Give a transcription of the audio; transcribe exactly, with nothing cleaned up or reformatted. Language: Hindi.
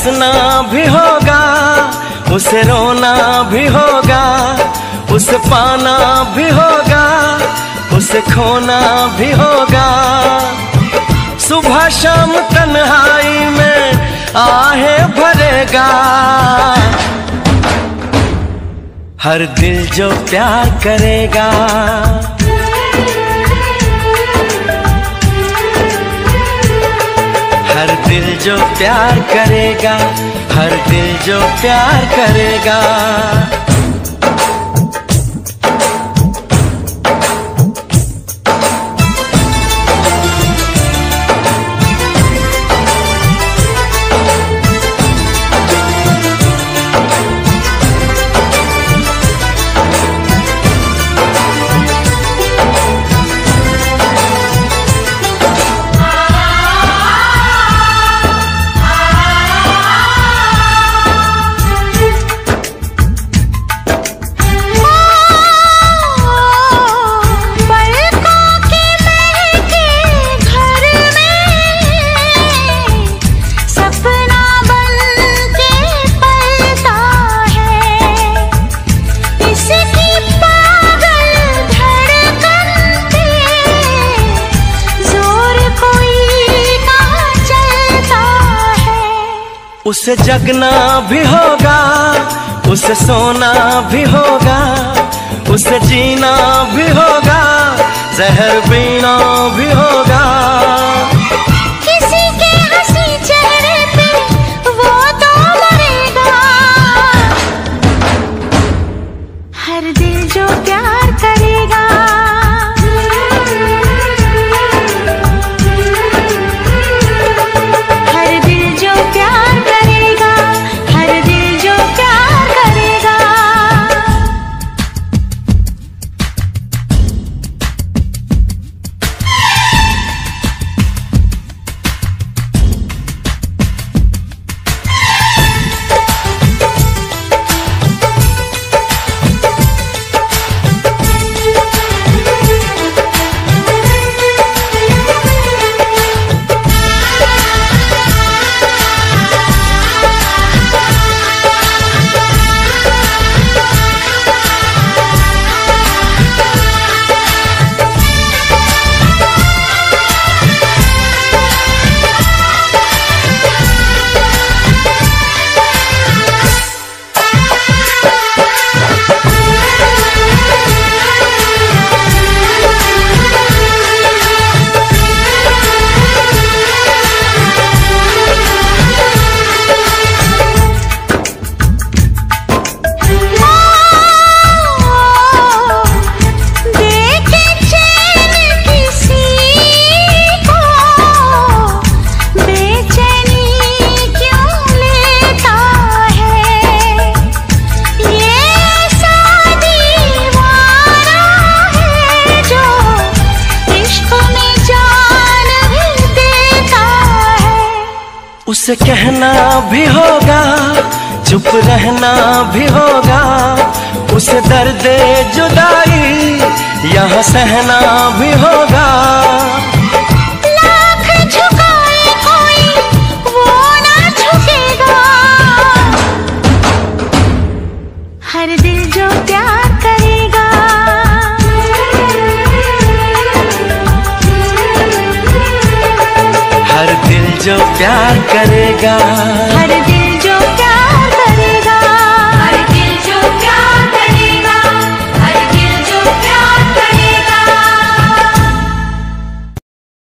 हंसना भी होगा, उसे रोना भी होगा, उसे पाना भी होगा, उसे खोना भी होगा। सुबह शाम तन्हाई में आहे भरेगा, हर दिल जो प्यार करेगा। हर दिल जो प्यार करेगा, हर दिल जो प्यार करेगा। उसे जगना भी होगा, उसे सोना भी होगा, उसे जीना भी होगा, जहर पीना भी होगा। किसी के हंसी चेहरे पे वो तो मरेगा, हर दिल जो प्यार करेगा। उसे कहना भी होगा, चुप रहना भी होगा, उसे दर्द जुदाई यहाँ सहना भी होगा। लाख झुकाए कोई वो ना झुकेगा, हर दिल जो प्यार करेगा। हर दिल जो प्यार करेगा।